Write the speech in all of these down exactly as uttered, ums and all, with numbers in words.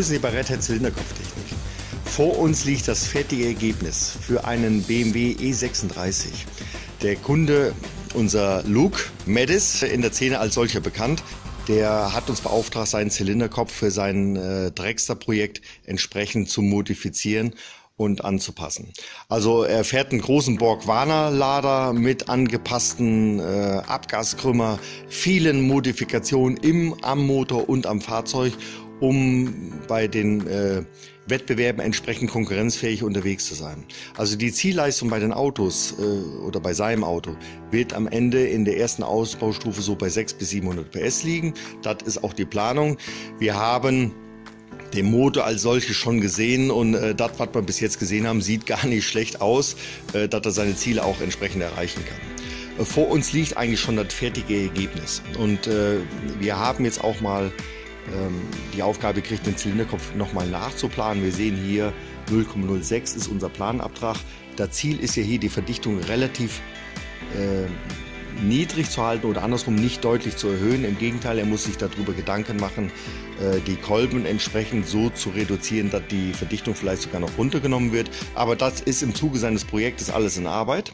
begrüßen Sie bei Red Hat Zylinderkopftechnik. Vor uns liegt das fertige Ergebnis für einen B M W E sechsunddreißig. Der Kunde, unser Luke Medis, in der Szene als solcher bekannt, der hat uns beauftragt, seinen Zylinderkopf für sein äh, Dragster-Projekt entsprechend zu modifizieren und anzupassen. Also er fährt einen großen Borg-Warner-Lader mit angepassten äh, Abgaskrümmer, vielen Modifikationen im, am Motor und am Fahrzeug, um bei den äh, Wettbewerben entsprechend konkurrenzfähig unterwegs zu sein. Also die Zielleistung bei den Autos äh, oder bei seinem Auto wird am Ende in der ersten Ausbaustufe so bei sechshundert bis siebenhundert P S liegen. Das ist auch die Planung. Wir haben den Motor als solches schon gesehen und äh, das, was wir bis jetzt gesehen haben, sieht gar nicht schlecht aus, äh, dass er seine Ziele auch entsprechend erreichen kann. Äh, vor uns liegt eigentlich schon das fertige Ergebnis und äh, wir haben jetzt auch mal ähm, die Aufgabe gekriegt, den Zylinderkopf nochmal nachzuplanen. Wir sehen hier null Komma null sechs ist unser Planabtrag. Das Ziel ist ja hier, die Verdichtung relativ äh, niedrig zu halten oder andersrum nicht deutlich zu erhöhen. Im Gegenteil, er muss sich darüber Gedanken machen, die Kolben entsprechend so zu reduzieren, dass die Verdichtung vielleicht sogar noch runtergenommen wird. Aber das ist im Zuge seines Projektes alles in Arbeit.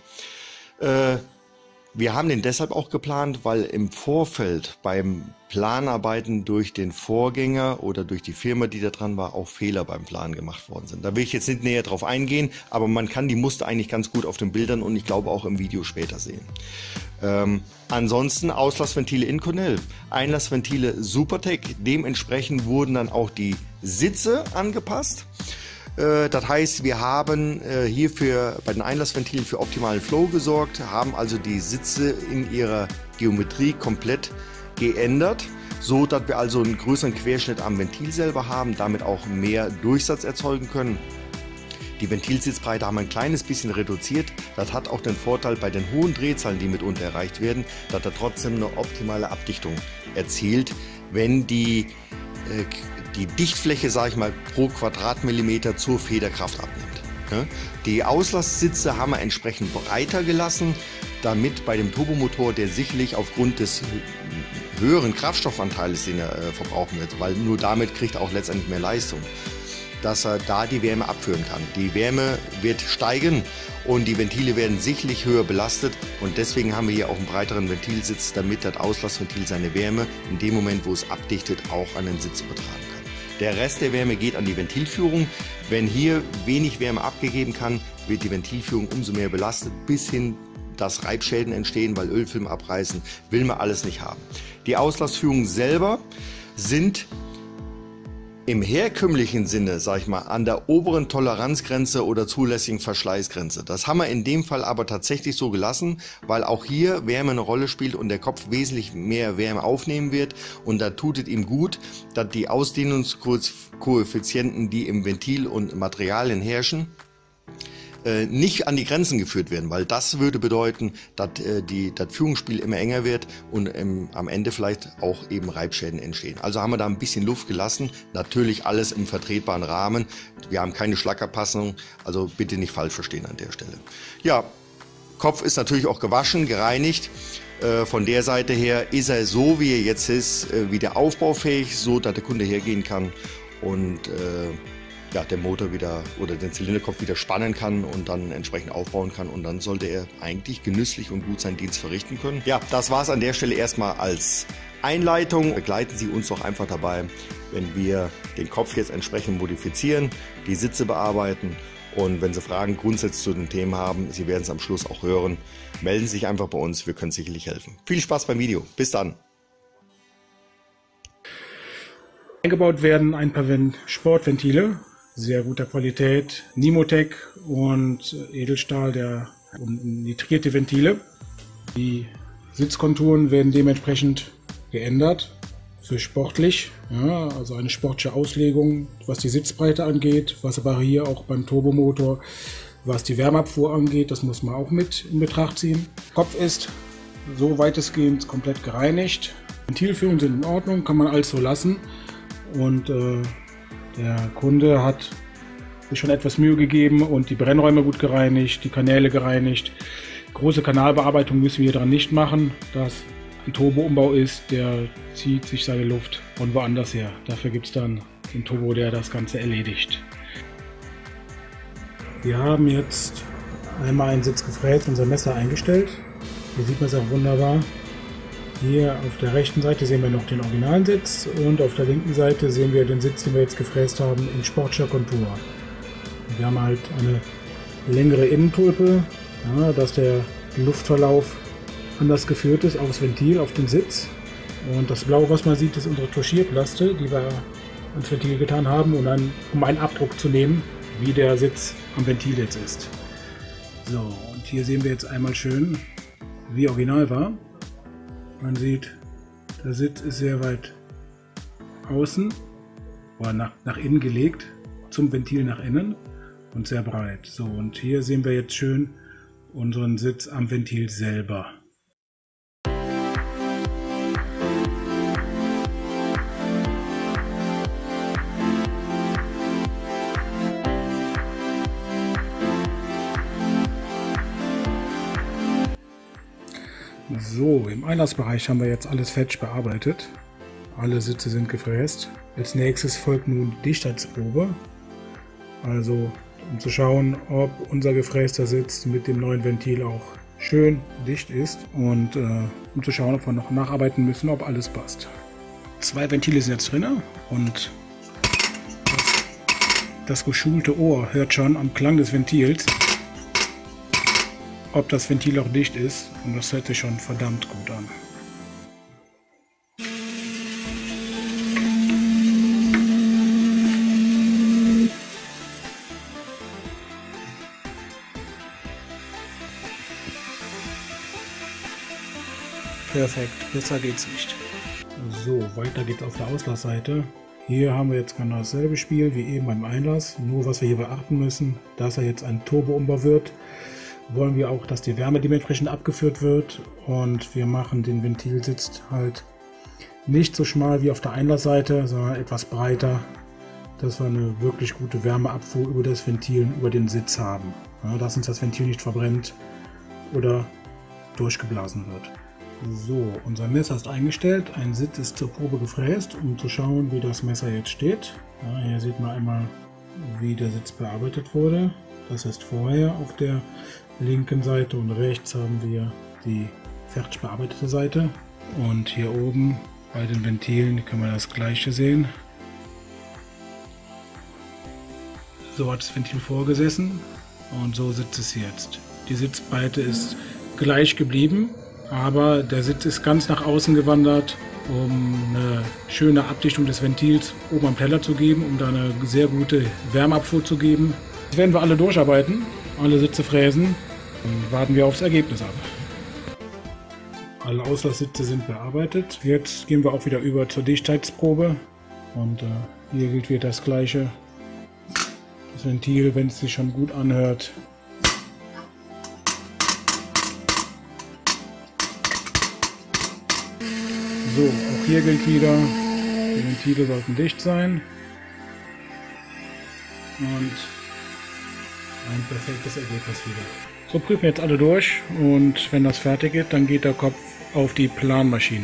Wir haben den deshalb auch geplant, weil im Vorfeld beim Planarbeiten durch den Vorgänger oder durch die Firma, die da dran war, auch Fehler beim Plan gemacht worden sind. Da will ich jetzt nicht näher drauf eingehen, aber man kann die Muster eigentlich ganz gut auf den Bildern und ich glaube auch im Video später sehen. Ähm, ansonsten Auslassventile Inconel, Einlassventile Supertech, dementsprechend wurden dann auch die Sitze angepasst. Äh, das heißt, wir haben äh, hierfür bei den Einlassventilen für optimalen Flow gesorgt, haben also die Sitze in ihrer Geometrie komplett geändert, so dass wir also einen größeren Querschnitt am Ventil selber haben, damit auch mehr Durchsatz erzeugen können. Die Ventilsitzbreite haben wir ein kleines bisschen reduziert. Das hat auch den Vorteil bei den hohen Drehzahlen, die mitunter erreicht werden, dass er trotzdem eine optimale Abdichtung erzielt, wenn die, äh, die Dichtfläche, sage ich mal, pro Quadratmillimeter zur Federkraft abnimmt. Ja? Die Auslasssitze haben wir entsprechend breiter gelassen, damit bei dem Turbomotor, der sicherlich aufgrund des höheren Kraftstoffanteils, den er äh, verbrauchen wird, weil nur damit kriegt er auch letztendlich mehr Leistung, dass er da die Wärme abführen kann. Die Wärme wird steigen und die Ventile werden sicherlich höher belastet und deswegen haben wir hier auch einen breiteren Ventilsitz, damit das Auslassventil seine Wärme in dem Moment, wo es abdichtet, auch an den Sitz übertragen kann. Der Rest der Wärme geht an die Ventilführung. Wenn hier wenig Wärme abgegeben kann, wird die Ventilführung umso mehr belastet, bis hin, dass Reibschäden entstehen, weil Ölfilm abreißen, will man alles nicht haben. Die Auslassführungen selber sind im herkömmlichen Sinne, sag ich mal, an der oberen Toleranzgrenze oder zulässigen Verschleißgrenze. Das haben wir in dem Fall aber tatsächlich so gelassen, weil auch hier Wärme eine Rolle spielt und der Kopf wesentlich mehr Wärme aufnehmen wird. Und da tut es ihm gut, dass die Ausdehnungskoeffizienten, die im Ventil und Materialien herrschen, nicht an die Grenzen geführt werden, weil das würde bedeuten, dass äh, die, das Führungsspiel immer enger wird und ähm, am Ende vielleicht auch eben Reibschäden entstehen. Also haben wir da ein bisschen Luft gelassen, natürlich alles im vertretbaren Rahmen. Wir haben keine Schlackerpassung, also bitte nicht falsch verstehen an der Stelle. Ja, Kopf ist natürlich auch gewaschen, gereinigt. Äh, von der Seite her ist er so, wie er jetzt ist, äh, wieder aufbaufähig, so dass der Kunde hergehen kann und äh, ja, den Motor wieder oder den Zylinderkopf wieder spannen kann und dann entsprechend aufbauen kann und dann sollte er eigentlich genüsslich und gut seinen Dienst verrichten können. Ja, das war es an der Stelle erstmal als Einleitung. Begleiten Sie uns doch einfach dabei, wenn wir den Kopf jetzt entsprechend modifizieren, die Sitze bearbeiten und wenn Sie Fragen grundsätzlich zu den Themen haben, Sie werden es am Schluss auch hören, melden Sie sich einfach bei uns, wir können sicherlich helfen. Viel Spaß beim Video, bis dann! Eingebaut werden ein paar Sportventile, sehr guter Qualität, Nimotec und Edelstahl, der und nitrierte Ventile. Die Sitzkonturen werden dementsprechend geändert für sportlich, ja, also eine sportliche Auslegung, was die Sitzbreite angeht, was aber hier auch beim Turbomotor, was die Wärmeabfuhr angeht, das muss man auch mit in Betracht ziehen. Kopf ist so weitestgehend komplett gereinigt. Ventilführungen sind in Ordnung, kann man alles so lassen und äh, der Kunde hat sich schon etwas Mühe gegeben und die Brennräume gut gereinigt, die Kanäle gereinigt. Große Kanalbearbeitung müssen wir daran nicht machen, da es ein Turboumbau ist, der zieht sich seine Luft von woanders her. Dafür gibt es dann den Turbo, der das Ganze erledigt. Wir haben jetzt einmal einen Sitz gefräst, unser Messer eingestellt. Hier sieht man es auch wunderbar. Hier auf der rechten Seite sehen wir noch den originalen Sitz und auf der linken Seite sehen wir den Sitz, den wir jetzt gefräst haben, in sportlicher Kontur. Wir haben halt eine längere Innentulpe, ja, dass der Luftverlauf anders geführt ist aufs Ventil, auf den Sitz. Und das Blaue, was man sieht, ist unsere Tuschierplaste, die wir ans Ventil getan haben, und dann, um einen Abdruck zu nehmen, wie der Sitz am Ventil jetzt ist. So, und hier sehen wir jetzt einmal schön, wie original war. Man sieht, der Sitz ist sehr weit außen oder nach, nach innen gelegt, zum Ventil nach innen und sehr breit. So, und hier sehen wir jetzt schön unseren Sitz am Ventil selber. So, im Einlassbereich haben wir jetzt alles fetch bearbeitet. Alle Sitze sind gefräst. Als nächstes folgt nun die Dichtheitsprobe. Also, um zu schauen, ob unser gefräster Sitz mit dem neuen Ventil auch schön dicht ist und äh, um zu schauen, ob wir noch nacharbeiten müssen, ob alles passt. Zwei Ventile sind jetzt drin und das, das geschulte Ohr hört schon am Klang des Ventils, ob das Ventil auch dicht ist, und das hört sich schon verdammt gut an. Perfekt, besser geht's nicht. So, weiter geht's auf der Auslassseite. Hier haben wir jetzt genau dasselbe Spiel wie eben beim Einlass, nur was wir hier beachten müssen, dass er jetzt ein Turbo-Umbau wird, wollen wir auch, dass die Wärme dementsprechend abgeführt wird, und wir machen den Ventilsitz halt nicht so schmal wie auf der Einlassseite, sondern etwas breiter, dass wir eine wirklich gute Wärmeabfuhr über das Ventil, über den Sitz haben, ja, dass uns das Ventil nicht verbrennt oder durchgeblasen wird. So, unser Messer ist eingestellt, ein Sitz ist zur Probe gefräst, um zu schauen, wie das Messer jetzt steht. Ja, hier sieht man einmal, wie der Sitz bearbeitet wurde. Das ist vorher auf der linken Seite, und rechts haben wir die fertig bearbeitete Seite. Und hier oben bei den Ventilen können wir das gleiche sehen. So hat das Ventil vorgesessen und so sitzt es jetzt. Die Sitzbreite ist gleich geblieben, aber der Sitz ist ganz nach außen gewandert, um eine schöne Abdichtung des Ventils oben am Teller zu geben, um da eine sehr gute Wärmeabfuhr zu geben. Jetzt werden wir alle durcharbeiten, alle Sitze fräsen, und warten wir aufs Ergebnis ab. Alle Auslasssitze sind bearbeitet. Jetzt gehen wir auch wieder über zur Dichtheitsprobe, und äh, hier gilt wieder das gleiche. Das Ventil, wenn es sich schon gut anhört, so, auch hier gilt wieder, die Ventile sollten dicht sein und ein perfektes Ergebnis wieder. So, prüfen wir jetzt alle durch, und wenn das fertig ist, dann geht der Kopf auf die Planmaschine.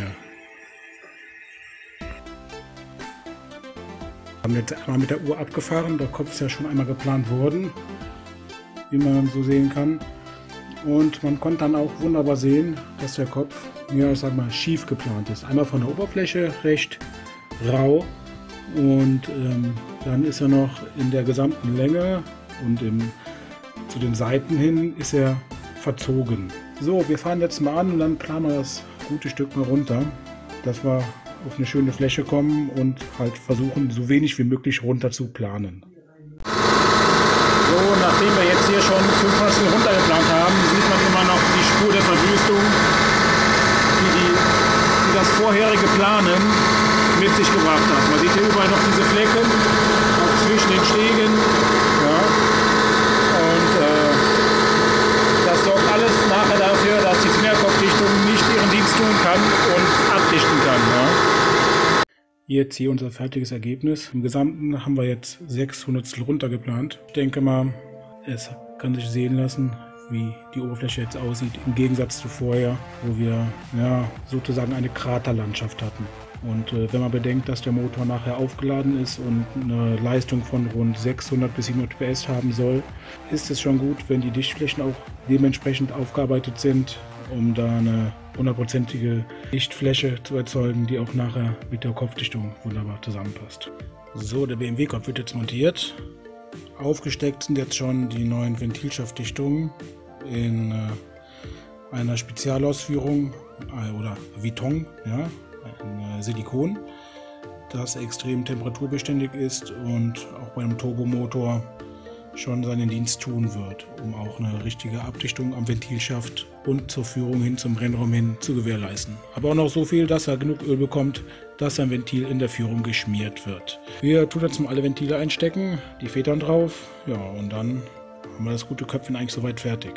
Wir haben jetzt einmal mit der Uhr abgefahren, der Kopf ist ja schon einmal geplant worden, wie man so sehen kann. Und man konnte dann auch wunderbar sehen, dass der Kopf, ja, ich sag mal, schief geplant ist. Einmal von der Oberfläche recht rau, und ähm, dann ist er noch in der gesamten Länge und im, zu den Seiten hin ist er verzogen. So, wir fahren jetzt mal an und dann planen wir das gute Stück mal runter, dass wir auf eine schöne Fläche kommen und halt versuchen, so wenig wie möglich runter zu planen. So, nachdem wir jetzt hier schon fünf Pastel runtergeplant haben, sieht man immer noch die Spur der Verwüstung, die, die, die das vorherige Planen mit sich gebracht hat. Man sieht hier überall noch diese Flecken, auch zwischen den Stegen. Ja. Und äh, das sorgt alles nachher dafür, dass die Fingerkopfdichtung nicht ihren Dienst tun kann und abdichten kann. Ja. Jetzt hier unser fertiges Ergebnis. Im Gesamten haben wir jetzt sechs Hundertstel runtergeplant. Ich denke mal, es kann sich sehen lassen, wie die Oberfläche jetzt aussieht, im Gegensatz zu vorher, wo wir ja, sozusagen eine Kraterlandschaft hatten. Und äh, wenn man bedenkt, dass der Motor nachher aufgeladen ist und eine Leistung von rund sechshundert bis siebenhundert P S haben soll, ist es schon gut, wenn die Dichtflächen auch dementsprechend aufgearbeitet sind, um da eine hundertprozentige Dichtfläche zu erzeugen, die auch nachher mit der Kopfdichtung wunderbar zusammenpasst. So, der B M W-Kopf wird jetzt montiert. Aufgesteckt sind jetzt schon die neuen Ventilschaftdichtungen in äh, einer Spezialausführung äh, oder Viton, ja, ein äh, Silikon, das extrem temperaturbeständig ist und auch bei einem Turbomotor schon seinen Dienst tun wird, um auch eine richtige Abdichtung am Ventilschaft und zur Führung hin zum Rennraum hin zu gewährleisten. Aber auch noch so viel, dass er genug Öl bekommt, dass sein Ventil in der Führung geschmiert wird. Wir tun jetzt mal alle Ventile einstecken, die Federn drauf, ja, und dann haben wir das gute Köpfchen eigentlich soweit fertig.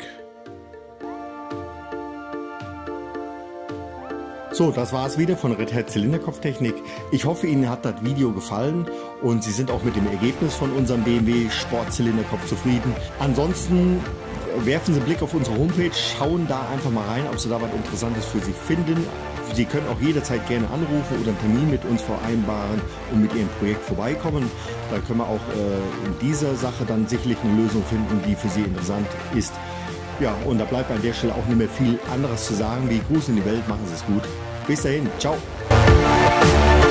So, das war es wieder von Red Hat Zylinderkopftechnik. Ich hoffe, Ihnen hat das Video gefallen und Sie sind auch mit dem Ergebnis von unserem B M W Sportzylinderkopf zufrieden. Ansonsten werfen Sie einen Blick auf unsere Homepage, schauen da einfach mal rein, ob Sie da was Interessantes für sich finden. Sie können auch jederzeit gerne anrufen oder einen Termin mit uns vereinbaren und mit Ihrem Projekt vorbeikommen. Da können wir auch äh, in dieser Sache dann sicherlich eine Lösung finden, die für Sie interessant ist. Ja, und da bleibt an der Stelle auch nicht mehr viel anderes zu sagen, wie Gruß in die Welt, machen Sie es gut. Bis dahin, ciao.